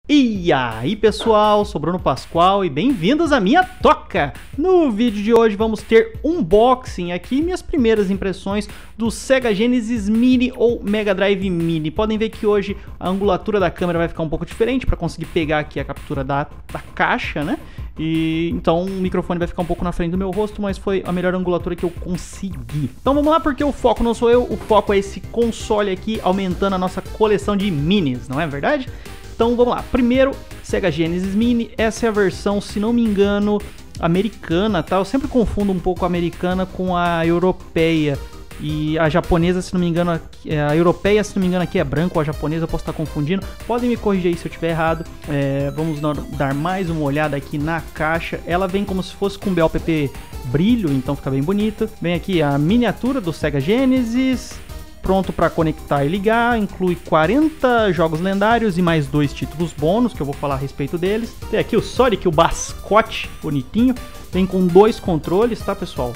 E aí pessoal, sou Bruno Pascoal e bem-vindos à minha toca! No vídeo de hoje vamos ter unboxing aqui, minhas primeiras impressões do Sega Genesis Mini ou Mega Drive Mini. Podem ver que hoje a angulatura da câmera vai ficar um pouco diferente para conseguir pegar aqui a captura da caixa, né? E então o microfone vai ficar um pouco na frente do meu rosto, mas foi a melhor angulatura que eu consegui. Então vamos lá, porque o foco não sou eu, o foco é esse console aqui, aumentando a nossa coleção de minis, não é verdade? Então vamos lá, primeiro Sega Genesis Mini, essa é a versão, se não me engano, americana, tá? Eu sempre confundo um pouco a americana com a europeia, e a japonesa, se não me engano, a europeia, se não me engano, aqui é branco, ou a japonesa, eu posso estar confundindo, podem me corrigir aí se eu estiver errado. Vamos dar mais uma olhada aqui na caixa, ela vem como se fosse com BLPP brilho, então fica bem bonito. Vem aqui a miniatura do Sega Genesis, pronto para conectar e ligar, inclui 40 jogos lendários e mais 2 títulos bônus, que eu vou falar a respeito deles. Tem aqui o Sonic, o mascote, bonitinho, vem com 2 controles, tá pessoal?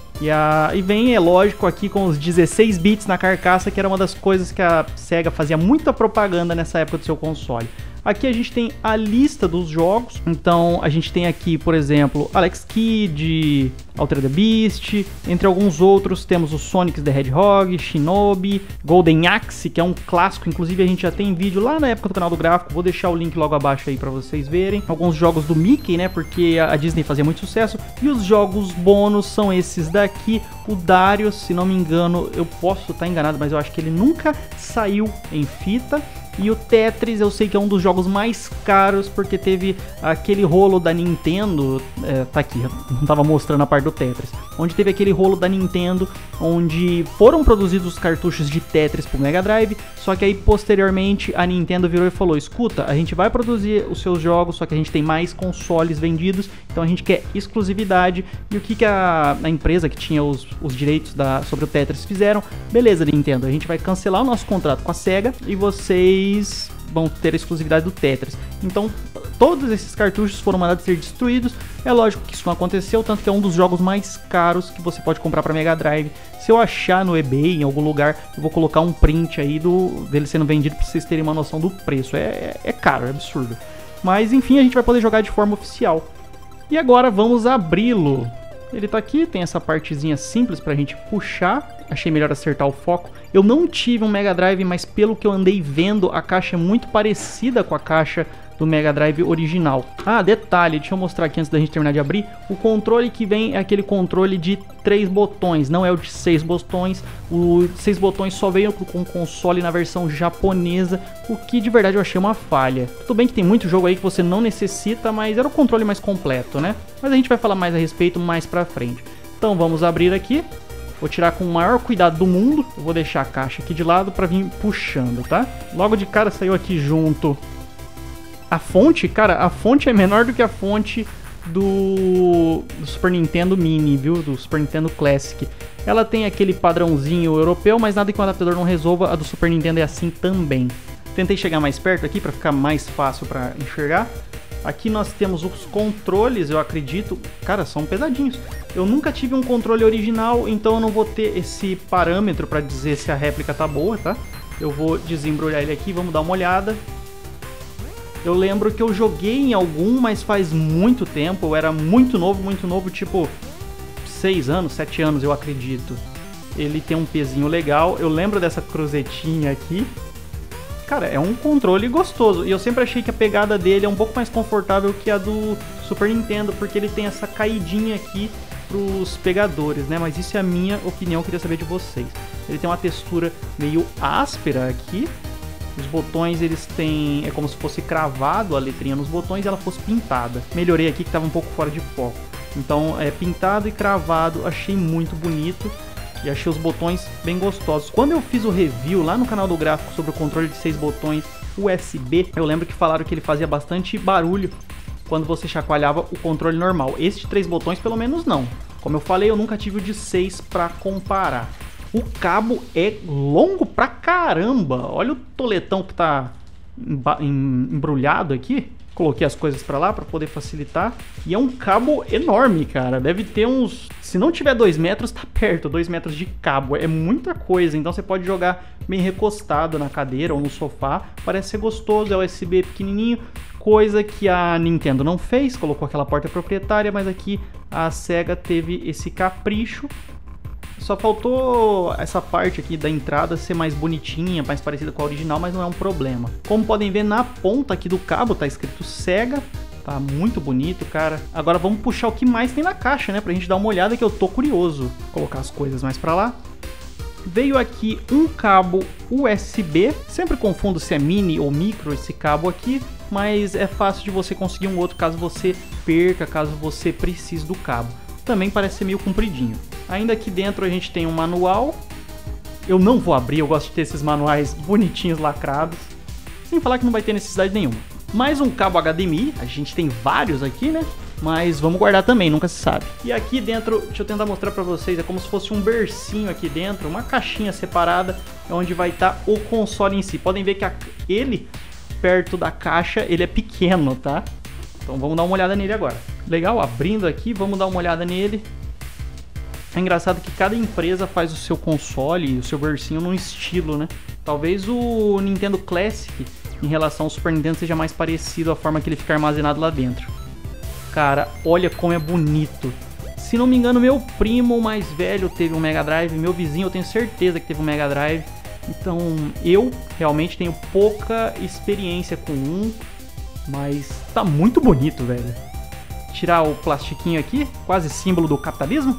E vem, é lógico, aqui com os 16 bits na carcaça, que era uma das coisas que a Sega fazia muita propaganda nessa época do seu console. Aqui a gente tem a lista dos jogos, então a gente tem aqui, por exemplo, Alex Kidd, Altered Beast, entre alguns outros temos o Sonic the Hedgehog, Shinobi, Golden Axe, que é um clássico, inclusive a gente já tem vídeo lá na época do canal do gráfico, vou deixar o link logo abaixo aí pra vocês verem. Alguns jogos do Mickey, né, porque a Disney fazia muito sucesso, e os jogos bônus são esses daqui, o Darius, se não me engano, eu posso estar enganado, mas eu acho que ele nunca saiu em fita. E o Tetris eu sei que é um dos jogos mais caros, porque teve aquele rolo da Nintendo, tá aqui, não tava mostrando a parte do Tetris, onde teve aquele rolo da Nintendo, onde foram produzidos os cartuchos de Tetris pro Mega Drive, só que aí posteriormente a Nintendo virou e falou, escuta, a gente vai produzir os seus jogos, só que a gente tem mais consoles vendidos, então a gente quer exclusividade. E o que a empresa que tinha os direitos sobre o Tetris fizeram? Beleza, Nintendo, a gente vai cancelar o nosso contrato com a Sega e vocês vão ter a exclusividade do Tetris. Então todos esses cartuchos foram mandados ser destruídos. É lógico que isso não aconteceu, tanto que é um dos jogos mais caros que você pode comprar para Mega Drive. Se eu achar no eBay, em algum lugar, eu vou colocar um print aí dele sendo vendido para vocês terem uma noção do preço. É caro, é absurdo. Mas enfim, a gente vai poder jogar de forma oficial. E agora vamos abri-lo. Ele tá aqui, tem essa partezinha simples pra gente puxar. Achei melhor acertar o foco. Eu não tive um Mega Drive, mas pelo que eu andei vendo, a caixa é muito parecida com a caixa do Mega Drive original. Ah, detalhe, deixa eu mostrar aqui antes da gente terminar de abrir. O controle que vem é aquele controle de 3 botões, não é o de 6 botões. O 6 botões só veio com o console na versão japonesa, o que de verdade eu achei uma falha. Tudo bem que tem muito jogo aí que você não necessita, mas era o controle mais completo, né? Mas a gente vai falar mais a respeito mais pra frente. Então vamos abrir aqui. Vou tirar com o maior cuidado do mundo. Eu vou deixar a caixa aqui de lado pra vir puxando, tá? Logo de cara saiu aqui junto a fonte. Cara, a fonte é menor do que a fonte do Super Nintendo Mini, viu? Do Super Nintendo Classic. Ela tem aquele padrãozinho europeu, mas nada que o adaptador não resolva. A do Super Nintendo é assim também. Tentei chegar mais perto aqui pra ficar mais fácil pra enxergar. Aqui nós temos os controles, eu acredito, cara, são pesadinhos. Eu nunca tive um controle original, então eu não vou ter esse parâmetro para dizer se a réplica tá boa, tá? Eu vou desembrulhar ele aqui, vamos dar uma olhada. Eu lembro que eu joguei em algum, mas faz muito tempo, eu era muito novo, tipo 6 anos, 7 anos eu acredito. Ele tem um pezinho legal, eu lembro dessa cruzetinha aqui. Cara, é um controle gostoso, e eu sempre achei que a pegada dele é um pouco mais confortável que a do Super Nintendo, porque ele tem essa caidinha aqui pros pegadores, né? Mas isso é a minha opinião, eu queria saber de vocês. Ele tem uma textura meio áspera aqui, os botões eles têm, é como se fosse cravado a letrinha nos botões e ela fosse pintada. Melhorei aqui que estava um pouco fora de foco. Então é pintado e cravado, achei muito bonito. E achei os botões bem gostosos. Quando eu fiz o review lá no canal do gráfico sobre o controle de 6 botões USB, eu lembro que falaram que ele fazia bastante barulho quando você chacoalhava o controle normal. Esse de 3 botões pelo menos não. Como eu falei, eu nunca tive o de 6 para comparar. O cabo é longo pra caramba. Olha o toletão que tá embrulhado aqui. Coloquei as coisas pra lá pra poder facilitar. E é um cabo enorme, cara. Deve ter uns... Se não tiver 2 metros, tá perto. 2 metros de cabo. É muita coisa. Então você pode jogar bem recostado na cadeira ou no sofá. Parece ser gostoso. É USB pequenininho. Coisa que a Nintendo não fez, colocou aquela porta proprietária, mas aqui a Sega teve esse capricho. Só faltou essa parte aqui da entrada ser mais bonitinha, mais parecida com a original, mas não é um problema. Como podem ver, na ponta aqui do cabo tá escrito Sega. Tá muito bonito, cara. Agora vamos puxar o que mais tem na caixa, né? Pra gente dar uma olhada, que eu tô curioso. Vou colocar as coisas mais pra lá. Veio aqui um cabo USB. Sempre confundo se é mini ou micro esse cabo aqui, mas é fácil de você conseguir um outro caso você perca, caso você precise do cabo. Também parece ser meio compridinho. Ainda aqui dentro a gente tem um manual. Eu não vou abrir, eu gosto de ter esses manuais bonitinhos lacrados. Sem falar que não vai ter necessidade nenhuma. Mais um cabo HDMI, a gente tem vários aqui, né? Mas vamos guardar também, nunca se sabe. E aqui dentro, deixa eu tentar mostrar pra vocês, é como se fosse um bercinho aqui dentro, uma caixinha separada, onde vai estar o console em si. Podem ver que ele, perto da caixa, ele é pequeno, tá? Então vamos dar uma olhada nele agora. Legal, abrindo aqui, vamos dar uma olhada nele. É engraçado que cada empresa faz o seu console, o seu bercinho num estilo, né? Talvez o Nintendo Classic, em relação ao Super Nintendo, seja mais parecido à forma que ele fica armazenado lá dentro. Cara, olha como é bonito. Se não me engano, meu primo mais velho teve um Mega Drive, meu vizinho eu tenho certeza que teve um Mega Drive. Então eu realmente tenho pouca experiência com um, mas tá muito bonito, velho. Tirar o plastiquinho aqui, quase símbolo do capitalismo.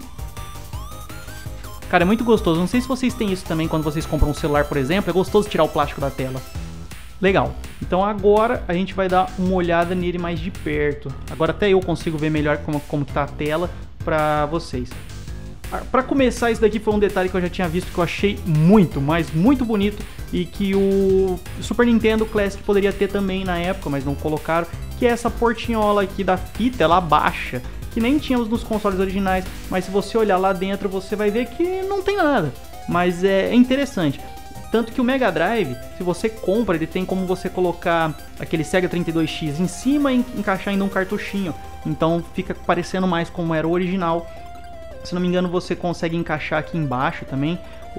Cara, é muito gostoso. Não sei se vocês têm isso também quando vocês compram um celular, por exemplo. É gostoso tirar o plástico da tela. Legal. Então agora a gente vai dar uma olhada nele mais de perto. Agora até eu consigo ver melhor como tá a tela pra vocês. Pra começar, isso daqui foi um detalhe que eu já tinha visto, que eu achei muito, mas muito bonito, e que o Super Nintendo Classic poderia ter também na época, mas não colocaram, que é essa portinhola aqui da fita, ela baixa, que nem tínhamos nos consoles originais, mas se você olhar lá dentro você vai ver que não tem nada, mas é interessante. Tanto que o Mega Drive, se você compra, ele tem como você colocar aquele Sega 32X em cima e encaixar ainda um cartuchinho, então fica parecendo mais como era o original. Se não me engano, você consegue encaixar aqui embaixo também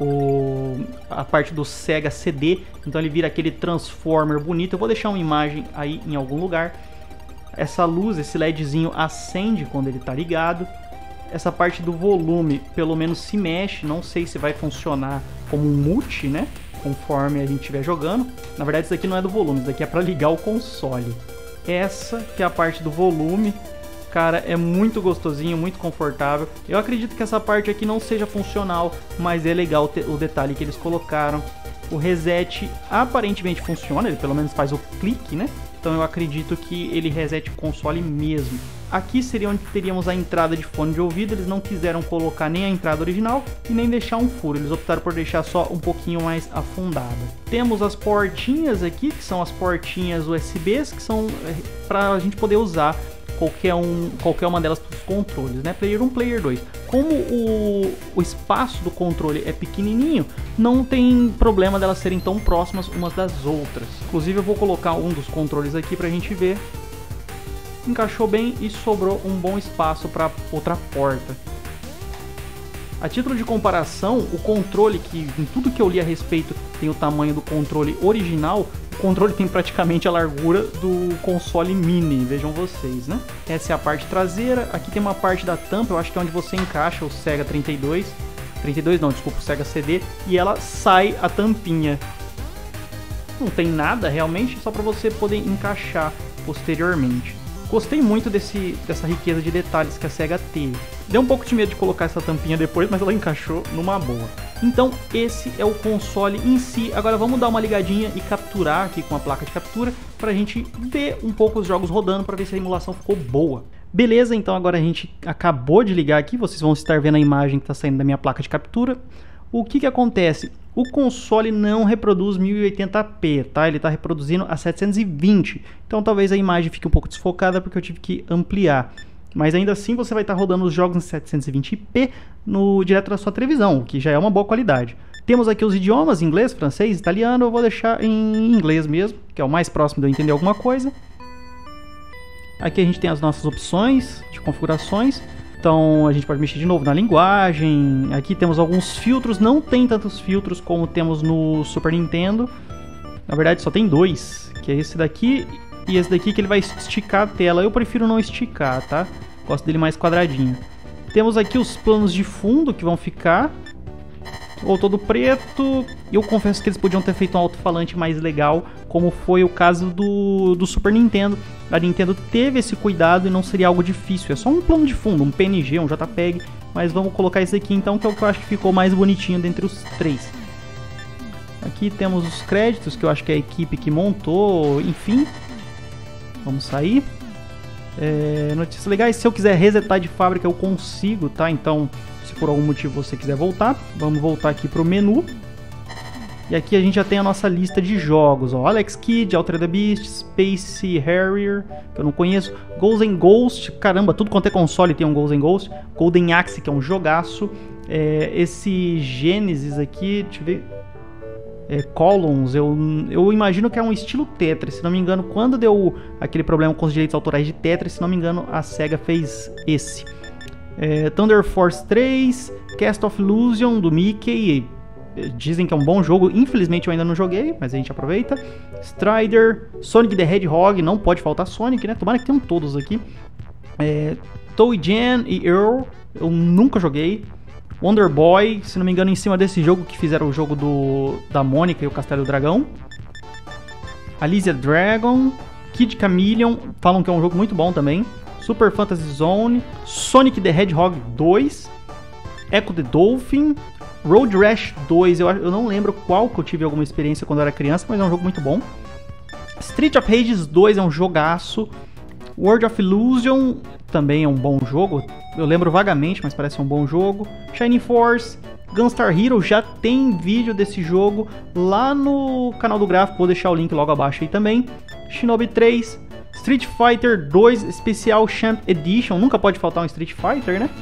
a parte do Sega CD, então ele vira aquele Transformer bonito. Eu vou deixar uma imagem aí em algum lugar. Essa luz, esse LEDzinho acende quando ele está ligado. Essa parte do volume pelo menos se mexe, não sei se vai funcionar como um multi, né? Conforme a gente estiver jogando. Na verdade isso aqui não é do volume, isso daqui é para ligar o console. Essa que é a parte do volume. Cara, é muito gostosinho, muito confortável. Eu acredito que essa parte aqui não seja funcional, mas é legal o detalhe que eles colocaram. O reset aparentemente funciona, ele pelo menos faz o clique, né? Então eu acredito que ele resete o console mesmo. Aqui seria onde teríamos a entrada de fone de ouvido. Eles não quiseram colocar nem a entrada original e nem deixar um furo. Eles optaram por deixar só um pouquinho mais afundada. Temos as portinhas aqui, que são as portinhas USBs, que são para a gente poder usar qualquer uma delas para os controles, né? Player 1, Player 2. Como o espaço do controle é pequenininho, não tem problema delas serem tão próximas umas das outras. Inclusive eu vou colocar um dos controles aqui para a gente ver. Encaixou bem e sobrou um bom espaço para outra porta. A título de comparação, o controle, que em tudo que eu li a respeito tem o tamanho do controle original, o controle tem praticamente a largura do console mini, vejam vocês, né? Essa é a parte traseira, aqui tem uma parte da tampa, eu acho que é onde você encaixa o Sega 32 não, desculpa, o Sega CD, e ela sai a tampinha. Não tem nada realmente, só para você poder encaixar posteriormente. Gostei muito dessa riqueza de detalhes que a Sega teve. Deu um pouco de medo de colocar essa tampinha depois, mas ela encaixou numa boa. Então esse é o console em si. Agora vamos dar uma ligadinha e capturar aqui com a placa de captura para a gente ver um pouco os jogos rodando, para ver se a emulação ficou boa. Beleza, então agora a gente acabou de ligar aqui, vocês vão estar vendo a imagem que está saindo da minha placa de captura. O que acontece? O console não reproduz 1080p, tá? Ele está reproduzindo a 720, então talvez a imagem fique um pouco desfocada porque eu tive que ampliar. Mas ainda assim você vai estar rodando os jogos em 720p direto da sua televisão, o que já é uma boa qualidade. Temos aqui os idiomas, inglês, francês, italiano, eu vou deixar em inglês mesmo, que é o mais próximo de eu entender alguma coisa. Aqui a gente tem as nossas opções de configurações. Então a gente pode mexer de novo na linguagem. Aqui temos alguns filtros, não tem tantos filtros como temos no Super Nintendo. Na verdade só tem dois, que é esse daqui E esse daqui que ele vai esticar a tela. Eu prefiro não esticar, tá? Gosto dele mais quadradinho. Temos aqui os planos de fundo que vão ficar. Ou todo preto. Eu confesso que eles podiam ter feito um alto-falante mais legal, como foi o caso do Super Nintendo. A Nintendo teve esse cuidado e não seria algo difícil. É só um plano de fundo, um PNG, um JPEG. Mas vamos colocar esse aqui então, que é o que eu acho que ficou mais bonitinho dentre os três. Aqui temos os créditos, que eu acho que é a equipe que montou, enfim. Vamos sair. Notícias legais, se eu quiser resetar de fábrica eu consigo, tá? Então, se por algum motivo você quiser voltar, vamos voltar aqui pro menu. E aqui a gente já tem a nossa lista de jogos, ó. Alex Kidd, Altered Beast, Space Harrier, que eu não conheço. Ghosts and Ghost, caramba, tudo quanto é console tem um Ghosts and Ghost. Golden Axe, que é um jogaço. Esse Genesis aqui, deixa eu ver... Columns, eu imagino que é um estilo Tetris, se não me engano, quando deu aquele problema com os direitos autorais de Tetris, se não me engano, a SEGA fez esse. Thunder Force 3, Cast of Illusion do Mickey, dizem que é um bom jogo, infelizmente eu ainda não joguei, mas a gente aproveita. Strider, Sonic the Hedgehog, não pode faltar Sonic, né? Tomara que tenham todos aqui. Toy Jam e Earl, eu nunca joguei. Wonder Boy, se não me engano, em cima desse jogo que fizeram o jogo da Mônica e o Castelo do Dragão. Alicia Dragon, Kid Chameleon, falam que é um jogo muito bom também. Super Fantasy Zone, Sonic the Hedgehog 2, Echo the Dolphin, Road Rash 2, eu não lembro qual que eu tive alguma experiência quando eu era criança, mas é um jogo muito bom. Street of Rage 2 é um jogaço. World of Illusion também é um bom jogo, eu lembro vagamente, mas parece um bom jogo. Shining Force, Gunstar Hero, já tem vídeo desse jogo lá no canal do Gráfico, vou deixar o link logo abaixo aí também. Shinobi 3, Street Fighter 2 Special Champ Edition, nunca pode faltar um Street Fighter, né?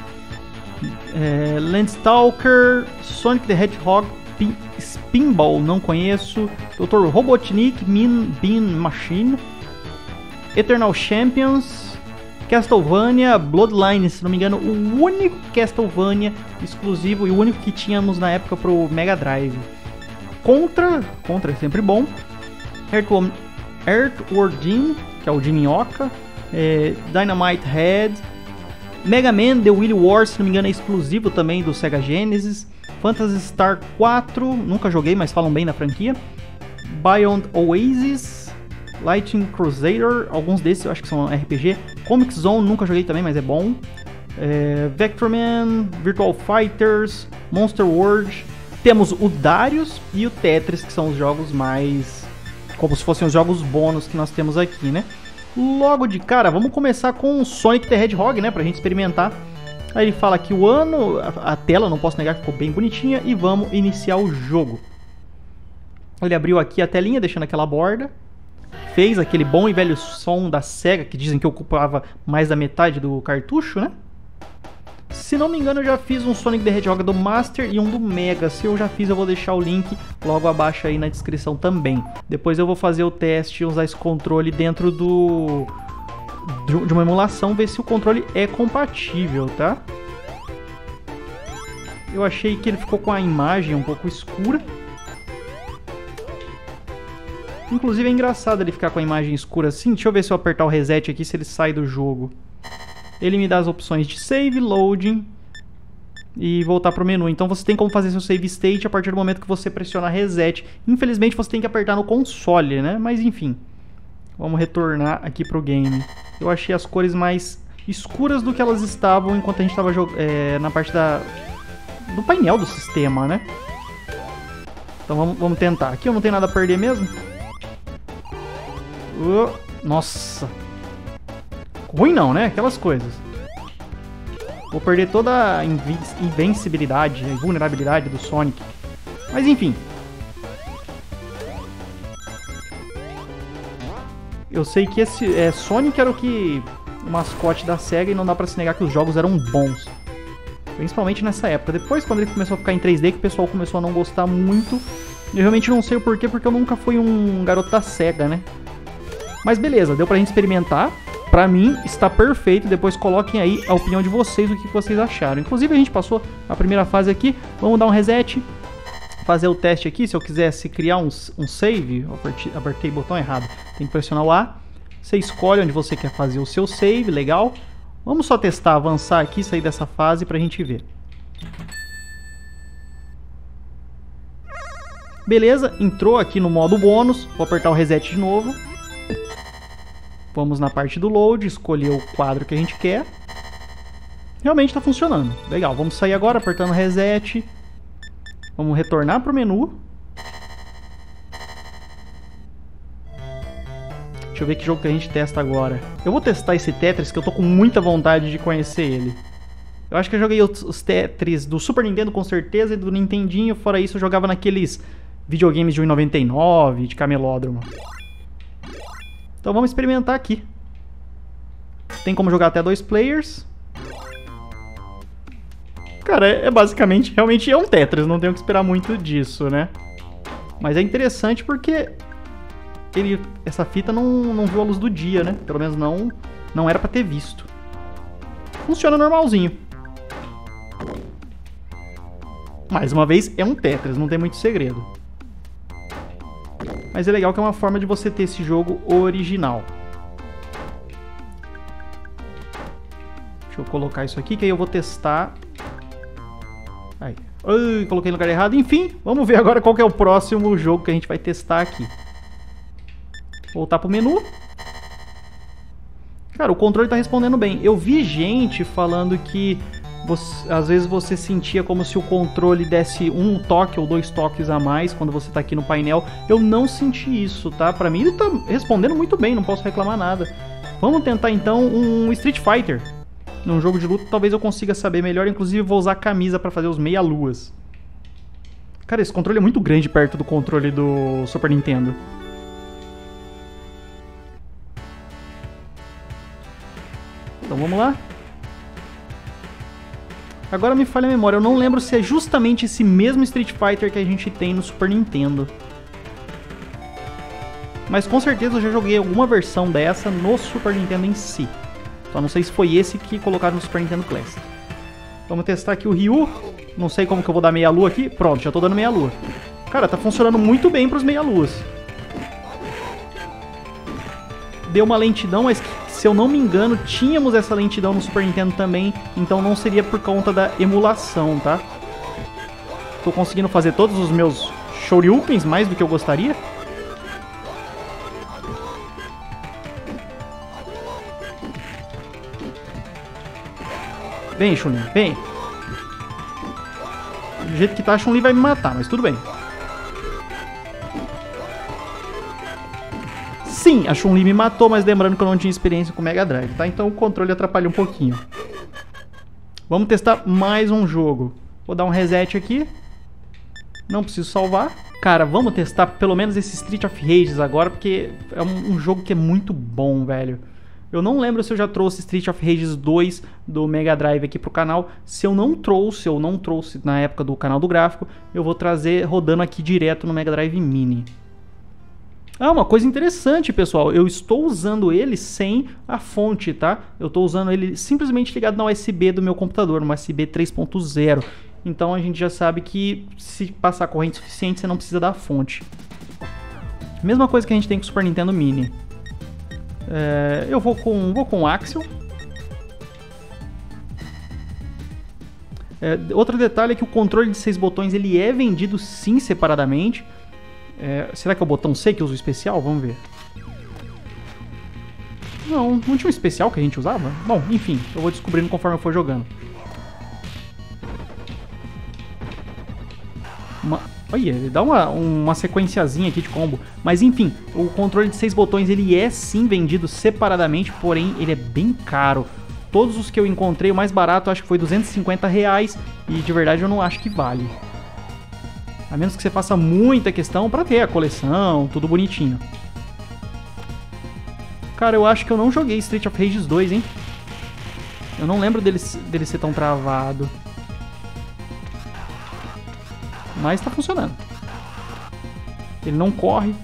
Landstalker, Sonic the Hedgehog, Spinball, não conheço. Dr. Robotnik, Bean Machine, Eternal Champions, Castlevania, Bloodlines, se não me engano, o único Castlevania exclusivo e o único que tínhamos na época pro Mega Drive. Contra é sempre bom. Earthworm Jim, que é o de minhoca. Dynamite Head. Mega Man The Wily Wars, se não me engano, é exclusivo também do Sega Genesis. Phantasy Star 4, nunca joguei, mas falam bem da franquia. Beyond Oasis, Lightning Crusader, alguns desses eu acho que são RPG. Comic Zone, nunca joguei também, mas é bom. Vectorman, Virtual Fighters, Monster World. Temos o Darius e o Tetris, que são os jogos mais... como se fossem os jogos bônus que nós temos aqui, né? Logo de cara, vamos começar com Sonic the Hedgehog, né? Pra gente experimentar. Aí ele fala aqui o ano, a tela, não posso negar que ficou bem bonitinha. E vamos iniciar o jogo. Ele abriu aqui a telinha, deixando aquela borda. Fez aquele bom e velho som da SEGA, que dizem que ocupava mais da metade do cartucho, né? Se não me engano, eu já fiz um Sonic the Hedgehog do Master e um do Mega. Se eu já fiz, eu vou deixar o link logo abaixo aí na descrição também. Depois eu vou fazer o teste e usar esse controle dentro de uma emulação, ver se o controle é compatível, tá? Eu achei que ele ficou com a imagem um pouco escura. Inclusive é engraçado ele ficar com a imagem escura assim. Deixa eu ver se eu apertar o reset aqui, se ele sai do jogo. Ele me dá as opções de save, loading e voltar para o menu. Então você tem como fazer seu save state a partir do momento que você pressionar reset. Infelizmente você tem que apertar no console, né? Mas enfim, vamos retornar aqui para o game. Eu achei as cores mais escuras do que elas estavam enquanto a gente estava na parte do painel do sistema, né? Então vamos tentar. Aqui eu não tenho nada a perder mesmo. Nossa! Ruim não, né? Aquelas coisas. Vou perder toda a invencibilidade e vulnerabilidade do Sonic. Mas enfim. Eu sei que esse Sonic era o mascote da SEGA e não dá pra se negar que os jogos eram bons. Principalmente nessa época. Depois, quando ele começou a ficar em 3D, que o pessoal começou a não gostar muito. Eu realmente não sei o porquê, porque eu nunca fui um garoto da SEGA, né? Mas beleza, deu pra gente experimentar. Pra mim, está perfeito. Depois coloquem aí a opinião de vocês, o que vocês acharam. Inclusive, a gente passou a primeira fase aqui. Vamos dar um reset. Fazer o teste aqui. Se eu quisesse criar um save, apertei o botão errado. Tem que pressionar o A. Você escolhe onde você quer fazer o seu save, legal. Vamos só testar, avançar aqui, sair dessa fase pra gente ver. Beleza, entrou aqui no modo bônus. Vou apertar o reset de novo. Vamos na parte do load, escolher o quadro que a gente quer. Realmente está funcionando. Legal, vamos sair agora apertando reset. Vamos retornar para o menu. Deixa eu ver que jogo que a gente testa agora. Eu vou testar esse Tetris, que eu tô com muita vontade de conhecer ele. Eu acho que eu joguei os Tetris do Super Nintendo com certeza e do Nintendinho. Fora isso, eu jogava naqueles videogames de 1,99, de camelódromo. Então vamos experimentar aqui. Tem como jogar até 2 players. Cara, é basicamente, realmente é um Tetris, não tenho que esperar muito disso, né? Mas é interessante porque essa fita não viu a luz do dia, né? Pelo menos não era pra ter visto. Funciona normalzinho. Mais uma vez, é um Tetris, não tem muito segredo. Mas é legal que é uma forma de você ter esse jogo original. Deixa eu colocar isso aqui, que aí eu vou testar. Aí. Ai, coloquei no lugar errado. Enfim, vamos ver agora qual que é o próximo jogo que a gente vai testar aqui. Voltar pro menu. Cara, o controle tá respondendo bem. Eu vi gente falando que às vezes você sentia como se o controle desse um toque ou 2 toques a mais quando você tá aqui no painel. Eu não senti isso, tá? Pra mim ele tá respondendo muito bem, não posso reclamar nada. Vamos tentar então um Street Fighter. Num jogo de luta talvez eu consiga saber melhor. Inclusive vou usar a camisa pra fazer os meia-luas. Cara, esse controle é muito grande perto do controle do Super Nintendo. Então vamos lá. Agora me falha a memória, eu não lembro se é justamente esse mesmo Street Fighter que a gente tem no Super Nintendo. Mas com certeza eu já joguei alguma versão dessa no Super Nintendo em si. Só não sei se foi esse que colocaram no Super Nintendo Classic. Vamos testar aqui o Ryu. Não sei como que eu vou dar meia-lua aqui. Pronto, já tô dando meia-lua. Cara, tá funcionando muito bem pros meia-luas. Deu uma lentidão, mas se eu não me engano, tínhamos essa lentidão no Super Nintendo também, então não seria por conta da emulação, tá? Tô conseguindo fazer todos os meus Shoryukens, mais do que eu gostaria. Vem, Chun-Li, vem. Do jeito que tá, a Chun-Li vai me matar, mas tudo bem. Sim, a Chun-Li me matou, mas lembrando que eu não tinha experiência com o Mega Drive, tá? Então o controle atrapalha um pouquinho. Vamos testar mais um jogo. Vou dar um reset aqui. Não preciso salvar. Cara, vamos testar pelo menos esse Street of Rage agora, porque é um jogo que é muito bom, velho. Eu não lembro se eu já trouxe Street of Rage 2 do Mega Drive aqui pro canal. Se eu não trouxe na época do canal do gráfico, eu vou trazer rodando aqui direto no Mega Drive Mini. Ah, uma coisa interessante, pessoal, eu estou usando ele sem a fonte, tá? Eu estou usando ele simplesmente ligado na USB do meu computador, no USB 3.0. Então a gente já sabe que se passar corrente suficiente, você não precisa da fonte. Mesma coisa que a gente tem com o Super Nintendo Mini. Eu vou com o Axel. Outro detalhe é que o controle de 6 botões ele é vendido sim separadamente. Será que é o botão C que usa o especial? Vamos ver. Não tinha um especial que a gente usava? Bom, enfim, eu vou descobrindo conforme eu for jogando. Olha, ele dá uma sequenciazinha aqui de combo. Mas enfim, o controle de 6 botões ele é sim vendido separadamente, porém ele é bem caro. Todos os que eu encontrei, o mais barato acho que foi R$250 e de verdade eu não acho que vale. A menos que você faça muita questão pra ter a coleção, tudo bonitinho. Cara, eu acho que eu não joguei Street of Rage 2, hein? Eu não lembro dele ser tão travado. Mas tá funcionando. Ele não corre.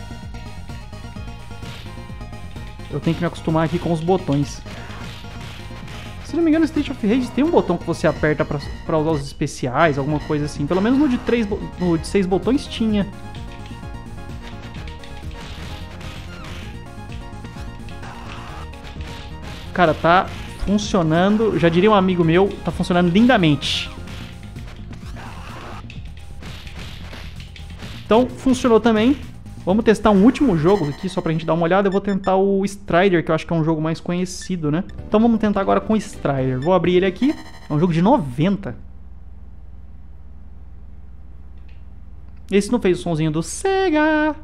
Eu tenho que me acostumar aqui com os botões. Se não me engano, Street of Rage tem um botão que você aperta pra usar os especiais, alguma coisa assim. Pelo menos no de 6 botões tinha. Cara, tá funcionando, já diria um amigo meu, tá funcionando lindamente. Então, funcionou também. Vamos testar um último jogo aqui, só pra gente dar uma olhada. Eu vou tentar o Strider, que eu acho que é um jogo mais conhecido, né? Então vamos tentar agora com o Strider. Vou abrir ele aqui. É um jogo de 90. Esse não fez o sonzinho do Sega.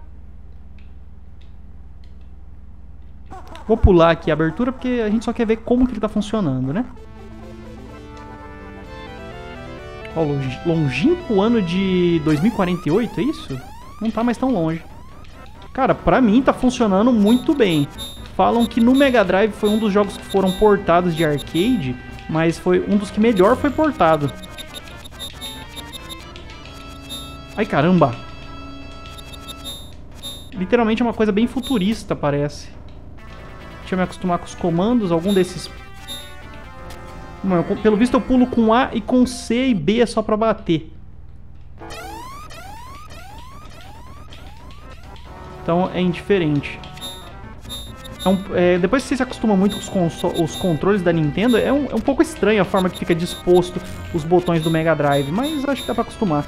Vou pular aqui a abertura, porque a gente só quer ver como que ele tá funcionando, né? Ó, longínquo ano de 2048, é isso? Não tá mais tão longe. Cara, pra mim tá funcionando muito bem. Falam que no Mega Drive foi um dos jogos que foram portados de arcade, mas foi um dos que melhor foi portado. Ai, caramba! Literalmente é uma coisa bem futurista, parece. Deixa eu me acostumar com os comandos, algum desses... Pelo visto eu pulo com A e com C e B é só pra bater. Então é indiferente. Depois que você se acostuma muito com os controles da Nintendo, é um pouco estranho a forma que fica disposto os botões do Mega Drive, mas acho que dá pra acostumar.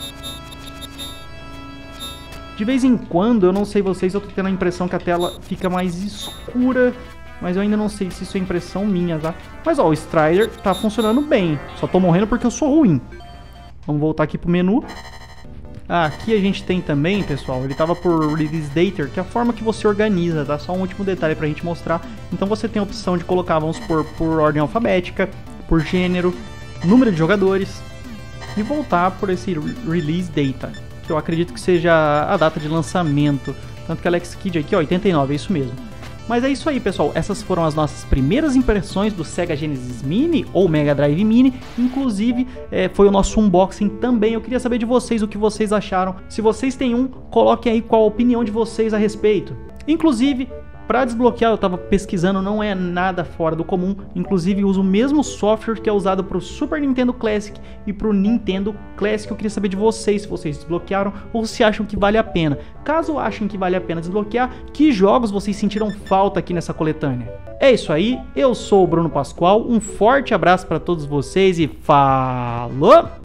De vez em quando, eu não sei vocês, eu tô tendo a impressão que a tela fica mais escura, mas eu ainda não sei se isso é impressão minha, tá? Mas ó, o Strider tá funcionando bem, só tô morrendo porque eu sou ruim. Vamos voltar aqui pro menu. Ah, aqui a gente tem também, pessoal, ele tava por Release Date, que é a forma que você organiza, tá? Só um último detalhe pra gente mostrar. Então você tem a opção de colocar, vamos supor, por ordem alfabética, por gênero, número de jogadores, e voltar por esse Release Data, que eu acredito que seja a data de lançamento. Tanto que Alex Kidd aqui, ó, 89, é isso mesmo. Mas é isso aí, pessoal. Essas foram as nossas primeiras impressões do Sega Genesis Mini ou Mega Drive Mini. Inclusive, foi o nosso unboxing também. Eu queria saber de vocês o que vocês acharam. Se vocês têm um, coloquem aí qual a opinião de vocês a respeito. Inclusive, para desbloquear, eu estava pesquisando, não é nada fora do comum. Inclusive, uso o mesmo software que é usado para o Super Nintendo Classic e para o Nintendo Classic. Eu queria saber de vocês, se vocês desbloquearam ou se acham que vale a pena. Caso achem que vale a pena desbloquear, que jogos vocês sentiram falta aqui nessa coletânea? É isso aí, eu sou o Bruno Pascoal, um forte abraço para todos vocês e falou!